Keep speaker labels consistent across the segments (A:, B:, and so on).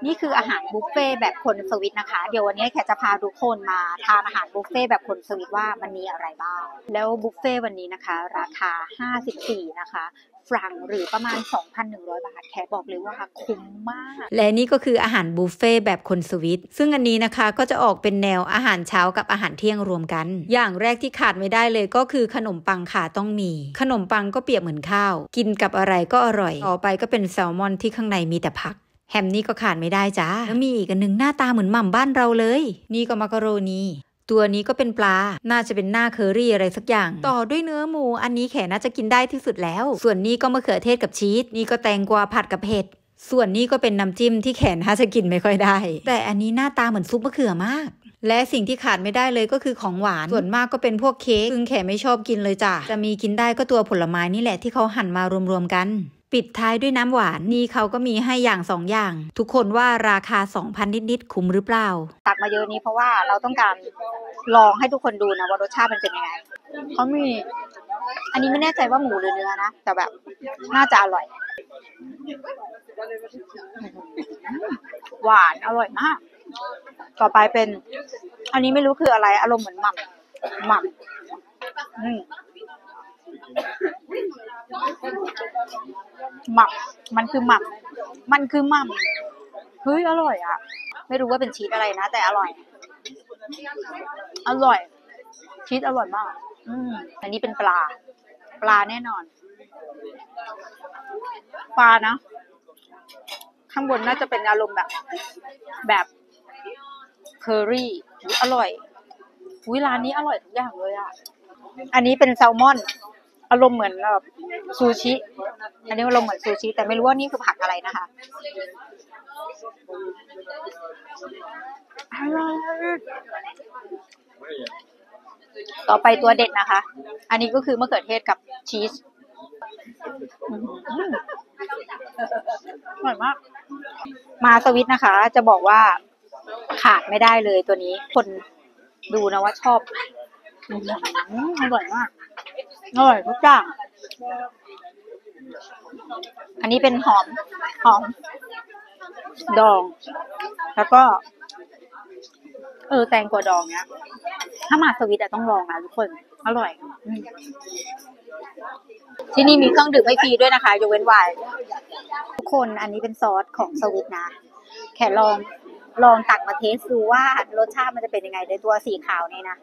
A: นี่คืออาหารบุฟเฟ่แบบคนสวิตนะคะเดี๋ยววันนี้แขกจะพาทุกคนมาทานอาหารบุฟเฟ่แบบคนสวิตว่ามันมีอะไรบ้างแล้วบุฟเฟ่วันนี้นะคะราคา54นะคะฟรังหรือประมาณ 2,100 บาทแขกบอกเลยว่าคุ้มมากและนี่ก็คืออาหารบุฟเฟ่แบบคนสวิตซึ่งอันนี้นะคะก็จะออกเป็นแนวอาหารเช้ากับอาหารเที่ยงรวมกันอย่างแรกที่ขาดไม่ได้เลยก็คือขนมปังค่ะต้องมีขนมปังก็เปรียบเหมือนข้าวกินกับอะไรก็อร่อยต่อไปก็เป็นแซลมอนที่ข้างในมีแต่ผักแฮมนี่ก็ขาดไม่ได้จ้าแล้วมีอีกอันนึงหน้าตาเหมือนหม่ำบ้านเราเลยนี่ก็มักกะโรนีตัวนี้ก็เป็นปลาน่าจะเป็นหน้าเคอรี่อะไรสักอย่างต่อด้วยเนื้อหมูอันนี้แขน่าจะกินได้ที่สุดแล้วส่วนนี้ก็มะเขือเทศกับชีสนี่ก็แตงกวาผัดกับเห็ดส่วนนี้ก็เป็นน้ำจิ้มที่แขน่าจะกินไม่ค่อยได้แต่อันนี้หน้าตาเหมือนซุปมะเขือมากและสิ่งที่ขาดไม่ได้เลยก็คือของหวานส่วนมากก็เป็นพวกเค้กซึ่งแขไม่ชอบกินเลยจ้ะจะมีกินได้ก็ตัวผลไม้นี่แหละที่เขาหั่นมารวมๆกันปิดท้ายด้วยน้ำหวานนี่เขาก็มีให้อย่าง2อย่างทุกคนว่าราคา 2,000 นิดๆคุ้มหรือเปล่าตักมาเยอะนี้เพราะว่าเราต้องการลองให้ทุกคนดูนะว่ารสชาติมันเป็นยังไงเขามีอันนี้ไม่แน่ใจว่าหมูหรือเนื้อนะแต่แบบน่าจะอร่อยหวานอร่อยมากต่อไปเป็นอันนี้ไม่รู้คืออะไรอารมณ์เหมือนหม่ำมันคือหม่ำเฮ้ยอร่อยอ่ะไม่รู้ว่าเป็นชีสอะไรนะแต่อร่อยชีสอร่อยมากอันนี้เป็นปลาแน่นอนปลานะข้างบนน่าจะเป็นอารมณ์แบบเคอรี่อร่อยร้านนี้อร่อยทุกอย่างเลยอ่ะอันนี้เป็นแซลมอนอารมณ์เหมือนซูชิอันนี้อารมณ์เหมือนซูชิแต่ไม่รู้ว่านี่คือผักอะไรนะคะต่อไปตัวเด็ดนะคะอันนี้ก็คือมะเขือเทศกับชีสอร่อยมากมาสวิตนะคะจะบอกว่าขาดไม่ได้เลยตัวนี้คนดูนะว่าชอบอร่อยมากอร่อยทุกอย่างอันนี้เป็นหอมดองแล้วก็แตงกวาดองเนี้ยถ้ามาสวิตต้องลองนะทุกคนอร่อยที่นี่มีเครื่องดื่มให้ฟรีด้วยนะคะยกเว้นไวน์ทุกคนอันนี้เป็นซอสของสวิตนะแค่ลองตักมาเทสดูว่ารสชาติมันจะเป็นยังไงในตัวสีขาวนี่นะ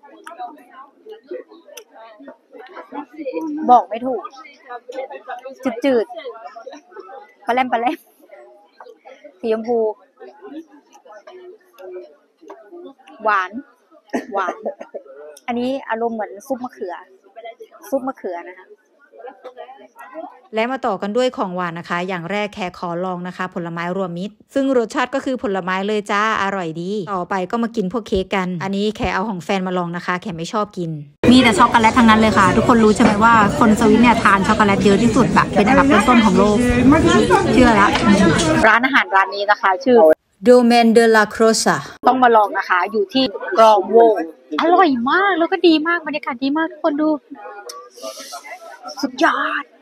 A: บอกไม่ถูกจืดปลาแรมสีชมพูหวานอันนี้อารมณ์เหมือนซุปมะเขือนะคะและมาต่อกันด้วยของหวานนะคะอย่างแรกแขขอลองนะคะผลไม้รวมมิตรซึ่งรสชาติก็คือผลไม้เลยจ้าอร่อยดีต่อไปก็มากินพวกเค้กกันอันนี้แขเอาของแฟนมาลองนะคะแขไม่ชอบกินมีแต่ช็อกโกแลตทั้งนั้นเลยค่ะทุกคนรู้ใช่ไหมว่าคนสวิตเนี่ยทานช็อกโกแลตเยอะที่สุดแบบเป็นอันดับต้นๆของโลกเชื่อแล้วร้านอาหารร้านนี้นะคะชื่อDomaine de la Croix ต้องมาลองนะคะอยู่ที่กรองโวอร่อยมากแล้วก็ดีมากบรรยากาศดีมากทุกคนดูสุดยอด